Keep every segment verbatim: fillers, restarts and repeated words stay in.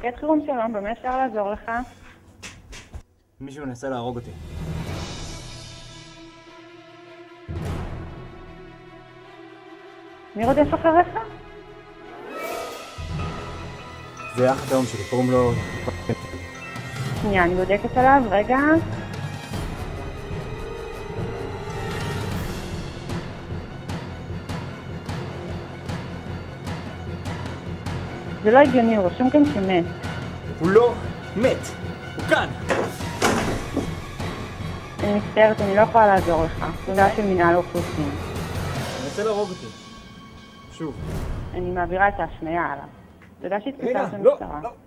מפקד חירום שלום, במה אפשר לעזור לך? מישהו מנסה להרוג אותי. מי רודף אחריך? זה אח התאום שלי, קוראים לו... שנייה, אני בודקת עליו, רגע. זה לא הגיוני, הוא רשום כאן שמת. הוא לא מת, הוא כאן! אני מצטערת, אני לא יכולה לעזור לך. תודה של מנהל האוכלוסין. אני רוצה להרוג אותי. שוב. אני מעבירה את ההפניה עליו. תודה שהתקשרת לא, למשטרה. לא.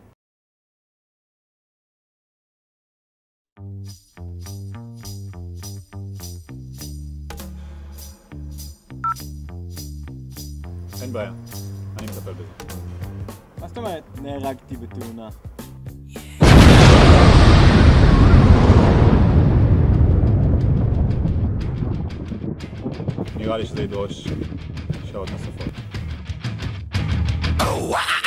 אין בעיה, אני מטפל בזה. מה זאת אומרת? נהרגתי בתאונה. נראה לי שזה ידרוש שעות נוספות.